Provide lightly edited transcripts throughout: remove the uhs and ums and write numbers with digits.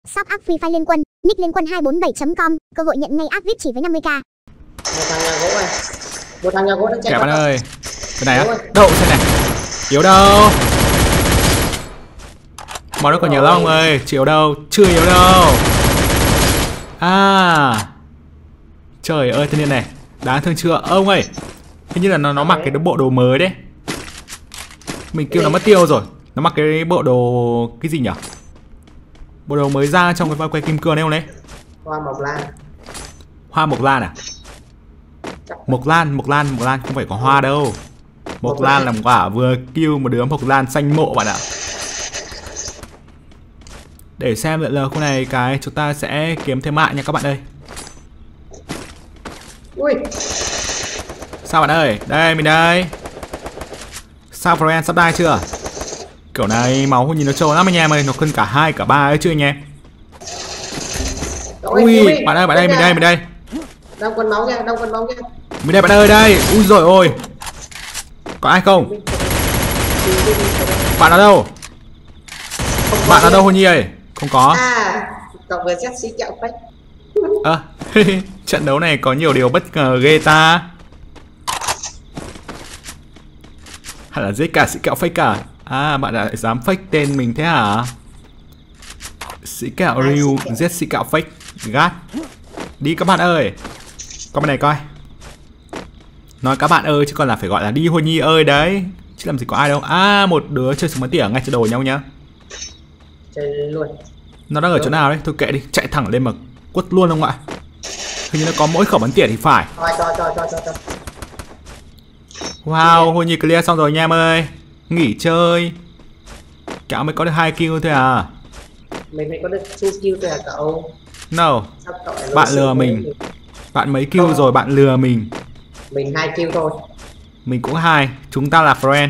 Shop app Free Fire Liên Quân, nick Liên Quân 247.com, cơ hội nhận ngay app VIP chỉ với 50k. Một thằng nhà gỗ này. Một thằng nhà gỗ đang chạy. Kẻ bạn ơi. Cái này á. Đậu xem này. Yếu đâu. Món nó còn nhiều lắm ông ơi. Chỉ yếu đâu. Chưa yếu đâu. À. Trời ơi thanh niên này. Đáng thương chưa ông ơi. Hình như là nó mặc cái bộ đồ mới đấy. Mình kêu nó mất tiêu rồi. Nó mặc cái bộ đồ cái gì nhỉ? Bộ đồ mới ra trong cái quay kim cương đấy không đấy? Hoa mộc lan. Hoa mộc lan à? Mộc lan không phải có hoa đâu. Mộc lan làm quả vừa kêu một đứa mộc lan xanh mộ bạn ạ. Để xem lại là khu này cái chúng ta sẽ kiếm thêm mạng nha các bạn ơi. Ui. Sao bạn ơi? Đây mình đây. Sao friend sắp đai chưa? Kiểu này máu nhìn nó trâu lắm anh em ơi, nó cân cả 2 cả 3 ấy chứ anh em. Ui, bạn ơi, mình đây. Đông quân máu nha. Mình đây bạn ơi đây. Ui rồi ôi. Có ai không? Bạn ở đâu? Bạn ở đâu Hôn Nhi ơi? Không có. À, cậu vừa xét xí kẹo fake. Trận đấu này có nhiều điều bất ngờ ghê ta. Hẳn là giết cả sĩ kẹo fake cả. À bạn đã dám fake tên mình thế hả? Sĩ kẹo Ryu giết sĩ kẹo fake. Gát. Đi các bạn ơi. Con bên này coi. Nói các bạn ơi chứ còn là phải gọi là đi Hôn Nhi ơi đấy. Chứ làm gì có ai đâu. À một đứa chơi súng bắn tỉa ngay trên đầu nhau nhá. Chơi luôn. Nó đang ở chỗ nào đấy? Thôi kệ đi. Chạy thẳng lên mà quất luôn không ạ? Hình như nó có mỗi khẩu bắn tỉa thì phải. Cho. Wow, Hôn Nhi clear xong rồi nha em ơi. Nghỉ chơi. Kẹo mới có được 2 kill thôi à? Mình mới có được 2 kill thôi à cậu? No. Bạn lừa mình. Bạn mấy kill rồi bạn lừa mình. Mình 2 kill thôi. Mình cũng 2. Chúng ta là friend.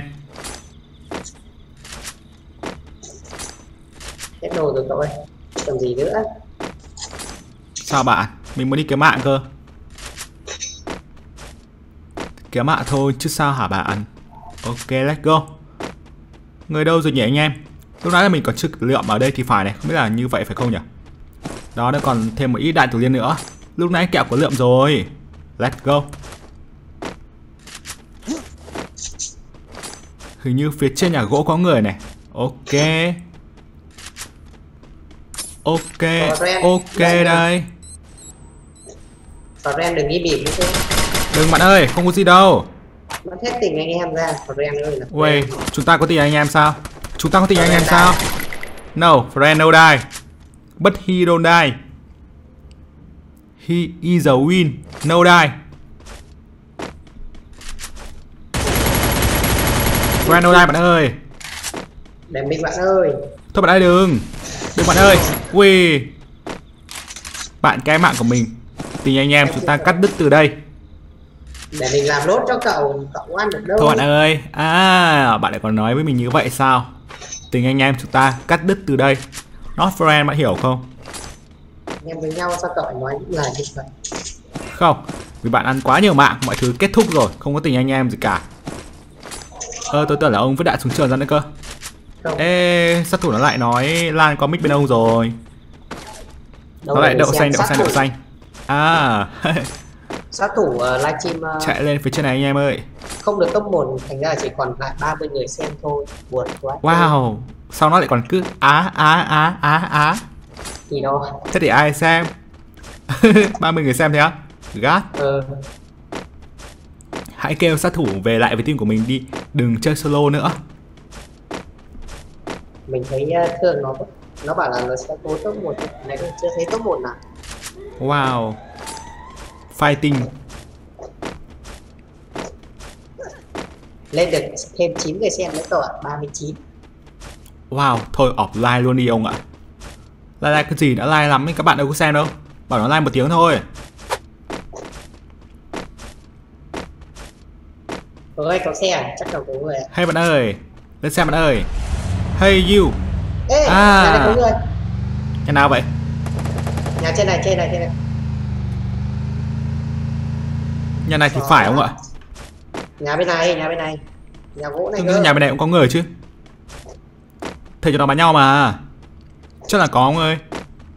Hết đồ rồi cậu ơi. Còn gì nữa? Sao bạn? Mình muốn đi kiếm mạng cơ. Kiếm mạng thôi chứ sao hả bạn? Ok, let's go. Người đâu rồi nhỉ anh em? Lúc nãy là mình còn chưa lượm ở đây thì phải này. Không biết là như vậy phải không nhỉ? Đó, nó còn thêm một ít đạn thủ liên nữa. Lúc nãy kẹo có lượm rồi. Let's go. Hình như phía trên nhà gỗ có người này. Ok. Ok đây. Friend đừng đi bịp nữa chứ. Đừng bạn ơi, không có gì đâu. Nó hết tình anh em ra. Friend ơi là Ui, chúng ta có tình anh em sao? Chúng ta có tình anh em sao? No, friend no die. But he don't die. He is a win. No die. Friend no die bạn ơi. để mình bạn ơi. Thôi bạn ơi đừng. Đừng bạn ơi. Ui. Bạn cái mạng của mình. Tình anh em chúng ta cắt đứt từ đây. Để mình làm lốt cho cậu. Cậu ăn được đâu. Thôi bạn ơi. À, bạn lại còn nói với mình như vậy sao? Tình anh em chúng ta cắt đứt từ đây. Not friend bạn hiểu không? Anh em với nhau sao cậu lại nói những lời như vậy? Không, vì bạn ăn quá nhiều mạng, mọi thứ kết thúc rồi, không có tình anh em gì cả. Tôi tưởng là ông vứt đạn xuống trường ra nữa cơ. Không. Ê, sát thủ nó lại nói Lan có mic bên ông rồi. Đâu Nó lại đậu xanh. À. Sát thủ livestream Chạy lên phía trên này anh em ơi. không được top 1, thành ra chỉ còn lại 30 người xem thôi. Buồn quá. Wow, sao nó lại còn cứ á. Thì đâu. Thế thì ai xem? 30 người xem thế á? Gát. Hãy kêu sát thủ về lại với team của mình đi. Đừng chơi solo nữa. Mình thấy thường nó bảo là nó sẽ cố top 1. Này cũng chưa thấy top 1 nào. Wow. Fighting. Lên được thêm 9 người xem nữa cậu ạ. 39. Wow, thôi offline luôn đi ông ạ. Like cái gì đã like lắm ấy, các bạn đâu có xem đâu. Bảo nó like 1 tiếng thôi. Ơi có xe à? Chắc là có người ạ. Hey bạn ơi, lên xem bạn ơi. Hey you. Ê, nhà này có người. Nhà nào vậy? Nhà trên này. Nhà này thì phải không ạ? Nhà bên này. Nhà gỗ này cơ. Nhà bên này cũng có người chứ. Thầy cho nó bắn nhau mà. Chắc là có ông ơi.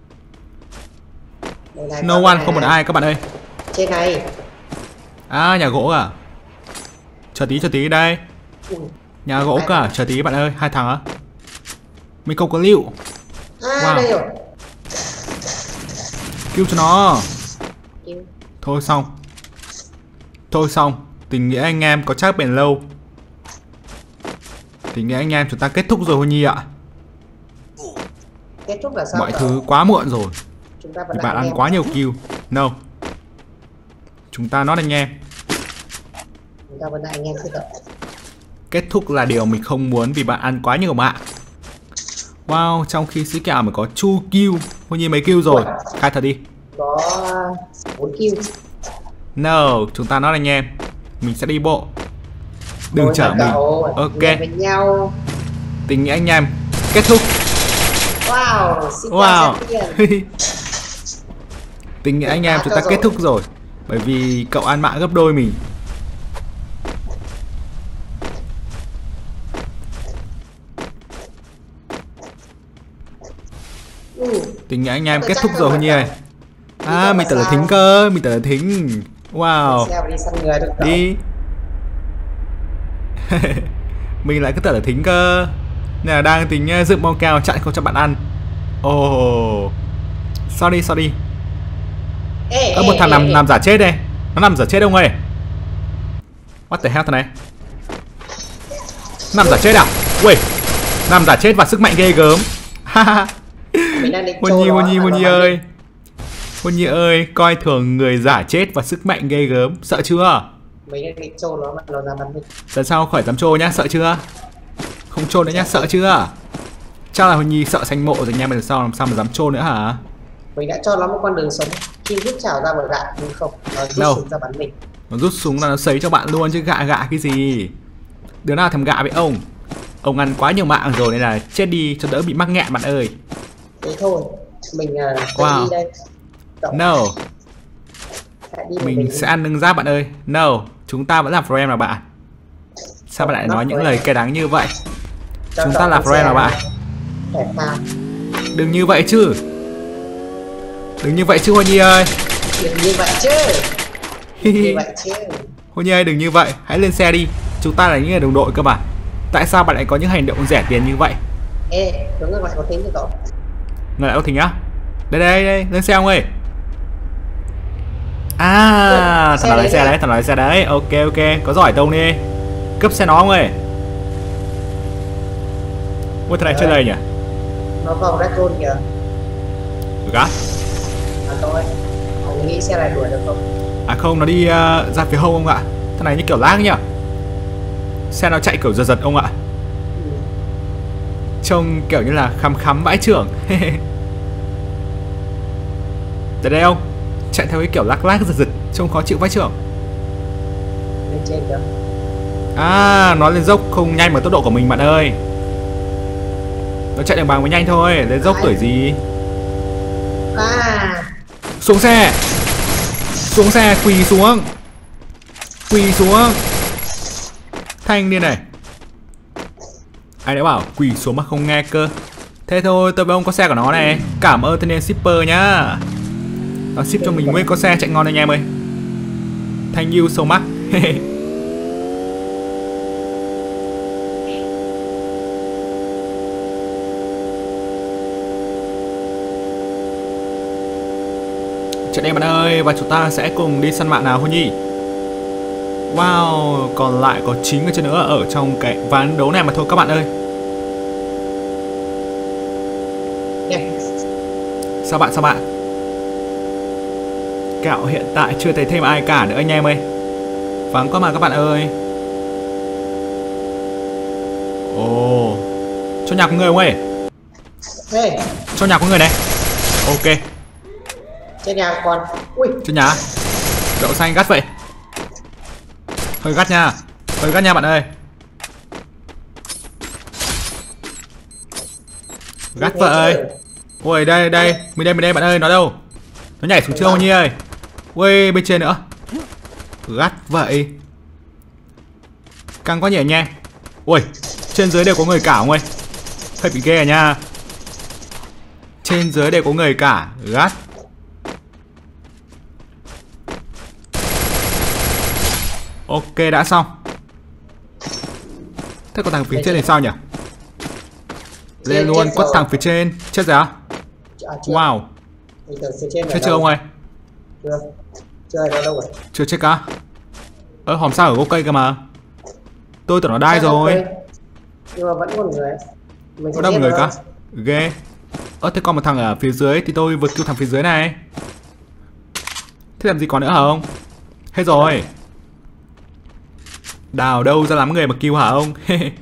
No one, không một ai các bạn ơi. Trên này. À, nhà gỗ à? Chờ tí đây. Nhà gỗ cả, chờ tí bạn ơi, 2 thằng á. Mình không có liệu. Wow. Đây rồi. Cứu cho nó. Thôi xong. Tình nghĩa anh em có chắc bền lâu. Tình nghĩa anh em chúng ta kết thúc rồi Huy Nhi ạ. Kết thúc là sao? Mọi thứ quá muộn rồi. Vì bạn ăn quá nhiều kill. No. Chúng ta nói anh em. Chúng ta vẫn là anh em chứ. Kết thúc là điều mình không muốn vì bạn ăn quá nhiều mạng. Wow, trong khi sĩ kẹo mới có 2 kill. Huy Nhi mấy kill rồi? Khai thật đi. Có 4 kill. No, chúng ta nói anh em. Mình sẽ đi bộ. Đừng chở mình. Ok. Tình nghĩa anh em kết thúc. Wow. Tình nghĩa anh em chúng ta kết thúc rồi. Bởi vì cậu ăn mạng gấp đôi mình. Tình nghĩa anh em kết thúc rồi Huy Nhi ơi. À, mình tưởng là thính cơ. Wow. Đi. Mình lại cứ tưởng là thính cơ. Nên là đang tính dựng bom keo chặn không cho bạn ăn. Sorry. Một thằng nằm giả chết đây. Nó nằm giả chết ông ơi. What the hell thằng này. Nằm giả chết à? Ui. Nằm giả chết và sức mạnh ghê gớm. Huy Nhi ơi, coi thường người giả chết và sức mạnh ghê gớm. Sợ chưa? Mình đang định trô nó mà nó ra bắn mình. Lần sau khỏi dám trô nhá, sợ chưa? Không trô nữa nhá, sợ chưa? Chắc là Huy Nhi sợ xanh mộ rồi nha, lần sau làm sao mà dám trô nữa hả? Mình đã cho nó một con đường sống. Khi rút chảo ra vào gạ nhưng không, nó rút súng ra bắn mình. Nó rút súng là nó sấy cho bạn luôn chứ gạ cái gì. Đứa nào thèm gạ với ông. Ông ăn quá nhiều mạng rồi nên là chết đi cho đỡ bị mắc nghẹn bạn ơi. Thế thôi, mình đi đây. No. Mình sẽ ăn nâng giáp bạn ơi. No, chúng ta vẫn là friend mà bạn. Sao bạn lại nói những lời cay đắng như vậy? Chúng ta là friend mà bạn. Đừng như vậy chứ. Huy Nhi ơi. Đừng như vậy chứ. Huy Nhi ơi, đừng như vậy. Hãy lên xe đi. Chúng ta là những người đồng đội cơ mà. Tại sao bạn lại có những hành động rẻ tiền như vậy? Ê, hướng ngược lại có thính chứ cậu. Ngược lại có thính á? Đây, lên xe ông ơi. À, thằng nào lái xe đấy. Ok, có giỏi tông đi. Cấp xe nó ông ơi. Ui, thằng này chơi đây nhỉ? Nó vào Red Zone kìa. Gắt. Cậu ơi, ông nghĩ xe này đuổi được không? À không, nó đi ra phía hông ông ạ. Thằng này như kiểu lag nhỉ? Xe nó chạy kiểu giật ông ạ. Trông kiểu như là khắm vãi trưởng. Đây ông. Chạy theo cái kiểu lắc giật trông khó chịu vãi trưởng. Lên trên kìa. À, nó lên dốc không nhanh bằng tốc độ của mình bạn ơi. Nó chạy đường bằng mới nhanh thôi. Lên dốc tuổi gì. Xuống xe, quỳ xuống. Thanh niên này. Ai đã bảo quỳ xuống mà không nghe cơ. Thế thôi, tôi với ông có xe của nó này. Cảm ơn thanh niên shipper nhá. Nó ship cho mình nguyên con xe chạy ngon anh em ơi. Thank you so much. Chạy đây bạn ơi. Và chúng ta sẽ cùng đi săn mạng nào Huy Nhi. Wow, còn lại có 9 người chơi nữa ở trong cái ván đấu này mà thôi các bạn ơi. Sao bạn? Kẹo hiện tại chưa thấy thêm ai cả nữa anh em ơi. Vắng quá mà các bạn ơi. Ồ, cho nhà có người không ơi? Cho nhà có người này. Ok. Trên nhà còn. Ui. Trên nhà. Đậu xanh gắt vậy. Hơi gắt nha bạn ơi. Gắt vậy. Ui đây. Mình đây bạn ơi, nó đâu? Nó nhảy xuống chưa Huy Nhi ơi? Ui, bên trên nữa. Gắt vậy. Căng quá nhỉ nha. Ui, trên dưới đều có người cả ông ơi. Hơi bị ghê à nha. Trên dưới đều có người cả. Gắt. Ok, đã xong. Thế còn thằng phía trên thì sao nhỉ? Lên luôn, quất thằng phía trên. Chết rồi á? Wow. Chết chưa ông ơi? Chưa ở đâu rồi? Chưa chết cả? Hòm sao ở gốc cây cơ mà. Tôi tưởng nó đai rồi. Nhưng mà vẫn còn người. Có đông người cả? Ghê. Thế còn một thằng ở phía dưới thì tôi vượt cứu thằng phía dưới này. Thế làm gì còn nữa hả ông? Hết rồi. Đào đâu ra lắm người mà cứu hả ông?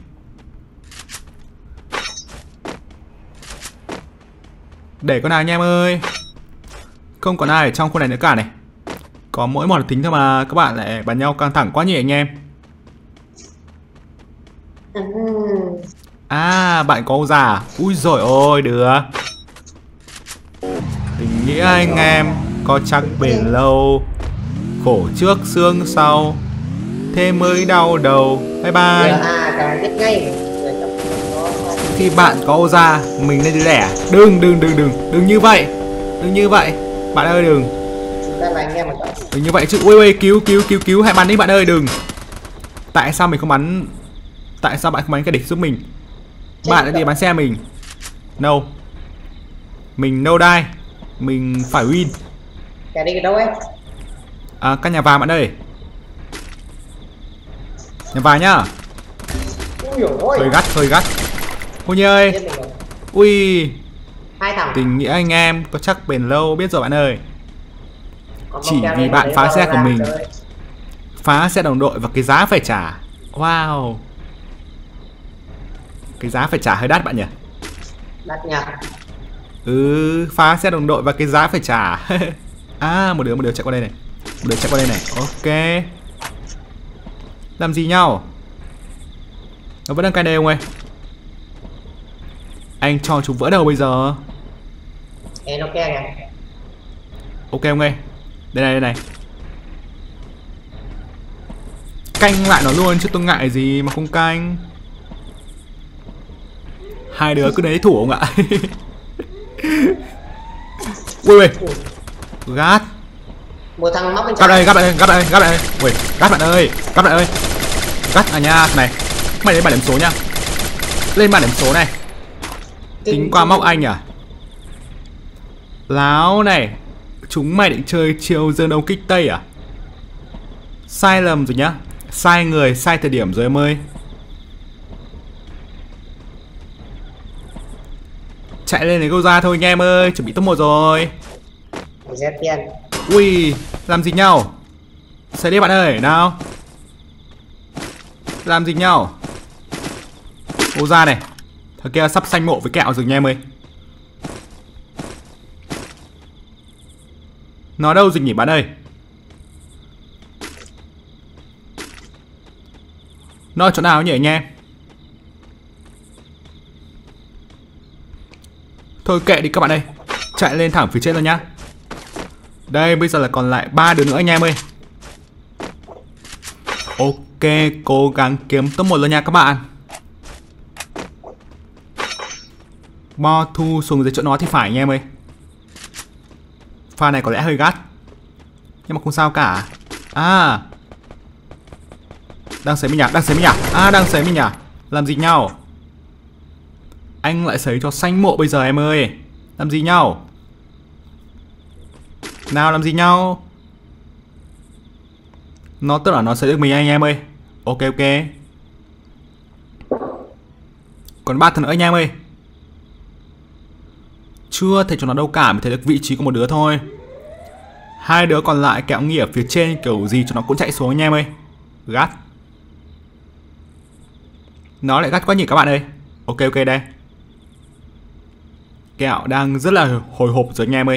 Để con nào anh em ơi. Không còn ai ở trong khu này nữa cả này. Có mỗi một tính thôi mà các bạn lại bắn nhau căng thẳng quá nhỉ anh em. À, bạn có già. Ui dồi ôi, được. Tình nghĩa anh em có chắc bền lâu, khổ trước xương sau, thế mới đau đầu. Bye bye. Khi bạn có ô gia, mình nên đứa đẻ. Đừng như vậy. Đừng như vậy. Bạn ơi đừng. Đừng như vậy chứ. Ui cứu hãy bắn đi bạn ơi đừng. Tại sao mình không bắn? Tại sao bạn không bắn cái địch giúp mình? Bạn đã đi bắn xe mình. No. Mình no die. Mình phải win. Cái đi đâu ấy? Căn nhà vàng bạn ơi. Nhà vàng nhá. Hơi gắt. Ôi nhơi ơi. Ui. Tình nghĩa anh em có chắc bền lâu, biết rồi bạn ơi. Chỉ vì bạn phá xe của mình, phá xe đồng đội và cái giá phải trả. Wow. Cái giá phải trả hơi đắt bạn nhỉ? Đắt nhỉ? Phá xe đồng đội và cái giá phải trả. Một đứa chạy qua đây này. Ok. Làm gì nhau? Nó vẫn đang cay đây ông ơi. Anh cho chúng vỡ đầu bây giờ. Nó kìa kìa. Ok ông ơi. Đây này. Canh lại nó luôn chứ tôi ngại gì mà không canh. Hai đứa cứ đấy thủ ông ạ. Ui. Gát. Một thằng móc bên trái. Gắt bạn ơi. Ui, gắt bạn ơi. Gắt à nha này. Mày lên bảng điểm số nha. Lên bảng điểm số này. Tính qua móc anh à? Láo này. Chúng mày định chơi chiêu dương đông kích tây à? Sai lầm rồi nhá. Sai người, sai thời điểm rồi em ơi. Chạy lên lấy gâu ra thôi anh em ơi. Chuẩn bị top 1 rồi. Ui, làm gì nhau? Xây đi bạn ơi, nào. Làm gì nhau? Gâu ra này. Thằng kia sắp sanh mộ với kẹo rồi nha em ơi. Nó đâu rồi nhỉ bạn ơi? Nó ở chỗ nào nhỉ anh em? Thôi kệ đi các bạn ơi. Chạy lên thẳng phía trên rồi nhá. Đây bây giờ là còn lại 3 đứa nữa anh em ơi. Ok, cố gắng kiếm top 1 luôn nha các bạn. Bo thu xuống dưới chỗ nó thì phải anh em ơi. Pha này có lẽ hơi gắt, nhưng mà không sao cả. Đang sấy mình nhỉ? Đang sấy mình nhỉ? Làm gì nhau? Anh lại sấy cho xanh mộ bây giờ em ơi. Làm gì nhau? Nào làm gì nhau? Nó tức là nó sấy được mình anh em ơi. Ok. Còn 3 thằng nữa anh em ơi. Chưa thấy cho nó đâu cả, mới thấy được vị trí của một đứa thôi. Hai đứa còn lại kẹo nghỉ ở phía trên, kiểu gì cho nó cũng chạy xuống anh em ơi. Gắt. Nó lại gắt quá nhỉ các bạn ơi. Ok đây. Kẹo đang rất là hồi hộp rồi anh em ơi.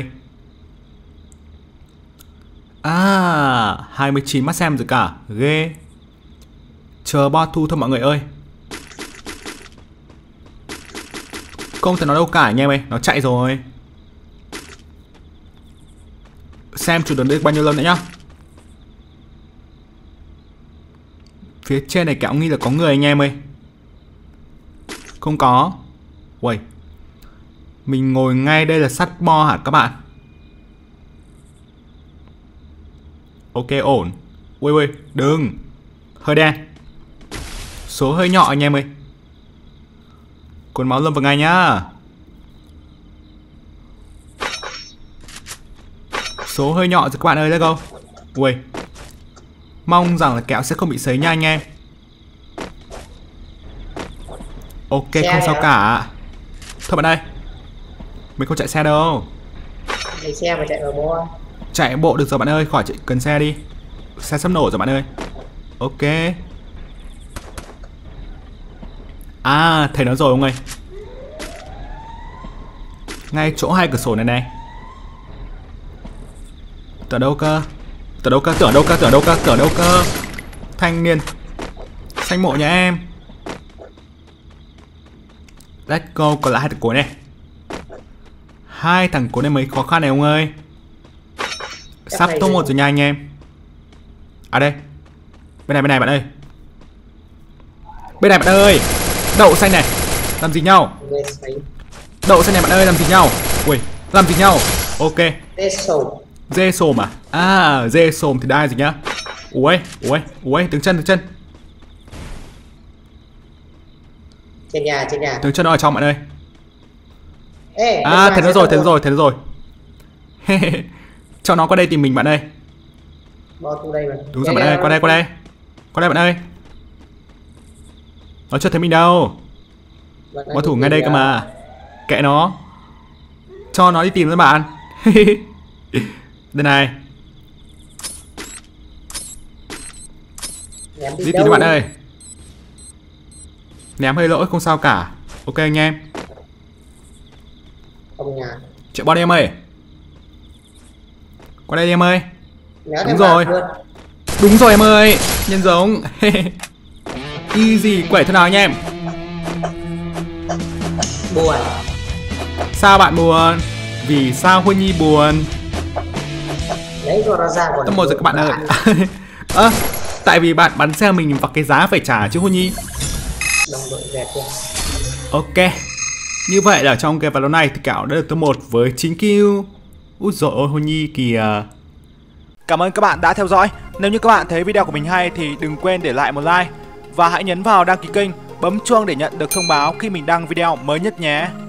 29 mắt xem rồi cả. Ghê. Chờ bo thu thôi mọi người ơi. Không thấy nó đâu cả anh em ơi. Nó chạy rồi. Xem chủ đường được bao nhiêu lần nữa nhá. Phía trên này kẹo nghi là có người anh em ơi. Không có. Uầy. Mình ngồi ngay đây là sắt bo hả các bạn? Ok ổn. Ui đừng. Hơi đen. Số hơi nhỏ anh em ơi. Cuốn máu lâm vào ngay nhá. Số hơi nhỏ rồi các bạn ơi, let's go. Ui. Mong rằng là kẹo sẽ không bị sấy nha anh em. Ok, Xe không sao hả? cả. Thôi bạn ơi, mình không chạy xe đâu. Đi xe mà chạy ở bộ. Chạy bộ được rồi bạn ơi, khỏi chạy cần xe đi. Xe sắp nổ rồi bạn ơi. Ok. À, thấy nó rồi ông ơi. Ngay chỗ hai cửa sổ này này. Tưởng đâu cơ? Tưởng đâu cơ? Tưởng đâu cơ? Tưởng đâu cơ? Tưởng đâu cơ? Thanh niên xanh mộ nhà em. Let's go, còn lại hai thằng cuối này. Hai thằng cuối này mới khó khăn này ông ơi. Sắp top 1 rồi nha anh em. À đây. Bên này bạn ơi. Bên này bạn ơi. Đậu xanh này. Làm gì nhau? Đậu xanh này bạn ơi, làm gì nhau? Ui, làm gì nhau? Ok. Dê sồm à? À, dê sồm thì đai gì nhá. Ui, đứng chân. Trên nhà. Đứng chân ở trong bạn ơi. Ê, à, thấy nó rồi. Cho nó qua đây tìm mình bạn ơi. Bao tu đây mà. Đúng rồi bạn ơi, qua đây bạn ơi. Nó chưa thấy mình đâu. Bảo thủ ngay đây cơ mà. Kệ nó. Cho nó đi tìm thôi bạn. Đây này. Đi tìm bạn ơi. Ném hơi lỗi không sao cả. Ok anh em. Không nhà. Chạy bọn em ơi. Qua đây em ơi. Đúng rồi. Đúng rồi em ơi. Nhân giống. Easy, quẩy thế nào anh em? Buồn. Sao bạn buồn? Vì sao Huy Nhi buồn? Lấy cho nó ra còn. Top 1 rồi các bạn ơi. Tại vì bạn bắn xe mình và cái giá phải trả chứ Huy Nhi. Đồng đội dẹp kìa. Ok. Như vậy là trong cái ván này thì Kẹo đã được top 1 với 9 kill. Úi dồi ôi Huy Nhi kìa. Cảm ơn các bạn đã theo dõi. Nếu như các bạn thấy video của mình hay thì đừng quên để lại một like. Và hãy nhấn vào đăng ký kênh, bấm chuông để nhận được thông báo khi mình đăng video mới nhất nhé.